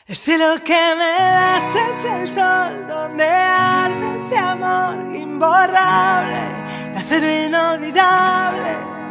El cielo que me das es el sol donde arde este amor imborrable, de acero inolvidable.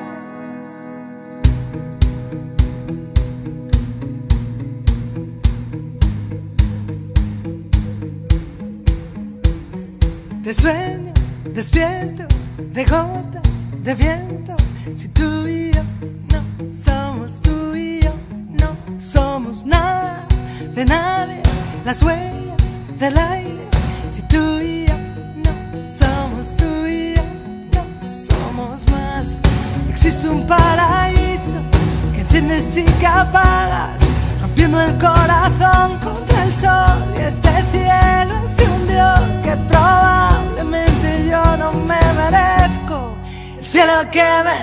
De sueños despiertos, de gotas de viento. Si tú y yo no somos tú y yo, no somos nada de nadie, las huellas del aire. Si tú y yo no somos tú y yo, no somos más. Existe un paraíso que enciendes y que apagas, rompiendo el corazón contra el sol. Y este cielo es de un Dios que probablemente yo no me merezco. El cielo que me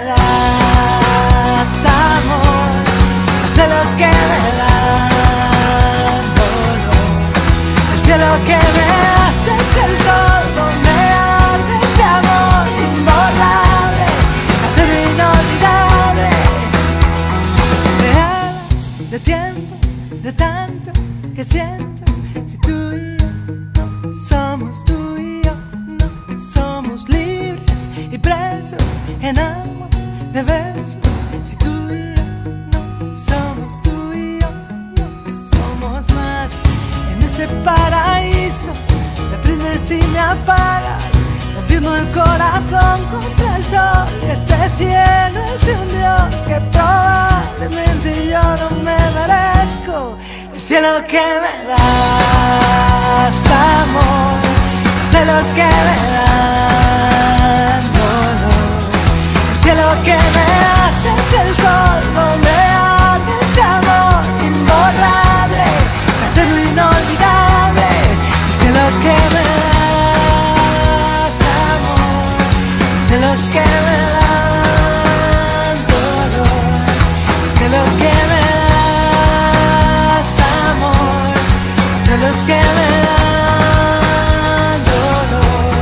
das, amor, los celos que me dan dolor. El cielo que me das es el sol donde arde este amor imborrable, acero inolvidable. De alas, de tiempo, de tanto que siento. Si tú y yo no somos tú y yo, no somos libres y presos en agua de besos. Si tú y yo no somos tú y yo, no somos más. En este paraíso me prendes y me apagas, rompiendo el corazón contra el sol. Y este cielo es de un Dios que probablemente yo no me merezco. El cielo que me das, amor, los celos que me dan dolor. El cielo que me das es el sol donde arde este amor imborrable, de acero inolvidable. El cielo que me das, amor, los celos que me dan dolor. El cielo que me das, amor, los celos que me dan dolor.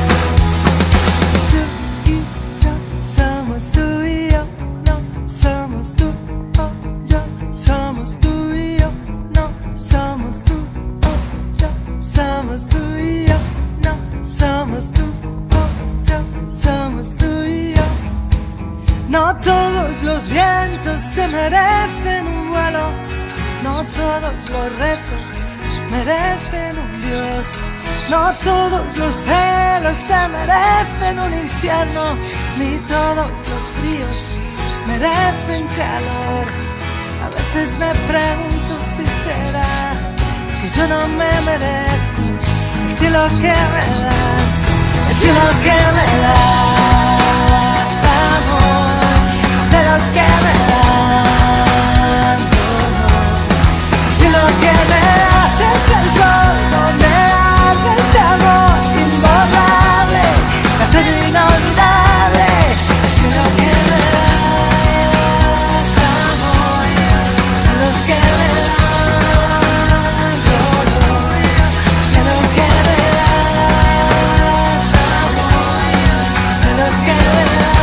Tú y yo somos tú y yo, no somos tú o yo. Somos tú y yo, no somos tú o yo. Somos tú y yo, no somos tú o yo. Somos tú y yo. No todos los vientos se merecen un vuelo, no todos los rezos merecen un Dios, no todos los celos se merecen un infierno, ni todos los fríos merecen calor. A veces me pregunto si será que yo no me merezco el cielo que me das, el cielo que me das, amor, los celos que me dan dolor. El cielo que me das es el sol donde arde este amor imborrable, de acero inolvidable. El cielo que me das, amor, los celos que me dan dolor. El cielo que me das, amor, los celos que me dan dolor.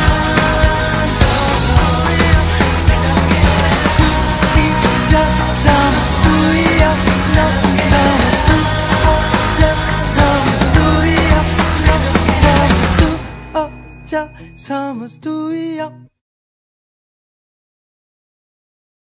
Tú y yo somos tú y yo, no somos tú o yo. Somos tú y yo.